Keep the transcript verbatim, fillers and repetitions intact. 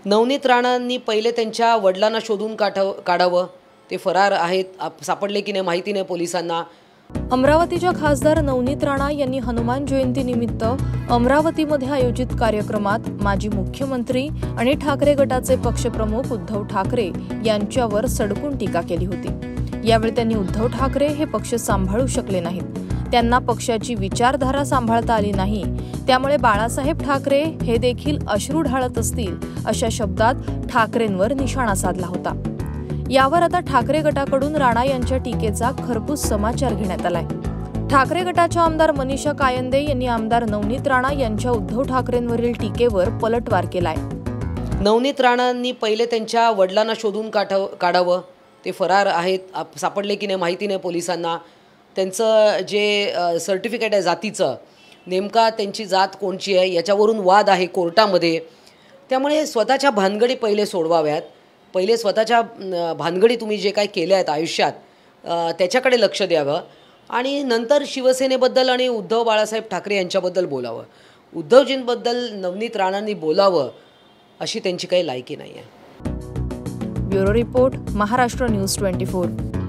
नवनीत राणांनी पहिले त्यांच्या वडिलांना शोधून काढाव काढावं ते फरार आहेत, आप- सापडले की नाही माहिती नाही पोलिसांना। अमरावतीच्या खासदार नवनीत राणा यांनी हनुमान जयंतीनिमित्त अमरावतीमध्ये आयोजित कार्यक्रमात माजी मुख्यमंत्री आणि ठाकरे गटाचे पक्षप्रमुख उद्धव ठाकरे यांच्यावर सडकून टीका केली होती। यावेळी त्यांनी उद्धव ठाकरे हे पक्ष सांभाळू शकले नाहीत, त्यांना पक्षाची विचारधारा सांभाळता आली नाही, त्यामुळे बाळासाहेब ठाकरे हे देखील अश्रू ढाळत असतील अशा शब्दात ठाकरेंवर निशाणा साधला होता। यावर आता ठाकरे गटाकडून राणा यांच्या टीकेचा खरपूस समाचार घेण्यात आलाय। ठाकरे गटाच्या आमदार मनीषा कायंदे यांनी आमदार नवनीत राणा यांच्या उद्धव ठाकरेंवरील टीकेवर पलटवार केलाय। नवनीत राणांनी पहिले त्यांच्या वडिलांना शोधून काढाव काढावं ते फरार आहेत, आप- सापडले की नाही माहिती नाही पोलिसांना। त्यांचं जे सर्टिफिकेट आहे जातीचं, नेमका त्यांची जात कोणची आहे याच्यावरून वाद आहे कोर्टामध्ये। त्यामुळे स्वतःच्या भानगडी पहिले सोडवाव्यात, पहिले स्वतःच्या अ, भानगडी तुम्ही जे काय केल्या आहेत आयुष्यात अ, त्याच्याकडे लक्ष द्यावं आणि नंतर शिवसेनेबद्दल आणि उद्धव बाळासाहेब ठाकरे यांच्याबद्दल बोलावं। उद्धवजींबद्दल नवनीत राणांनी बोलावं अशी त्यांची काही लायकी नाही आहे। Bureau report, Maharashtra news twenty four.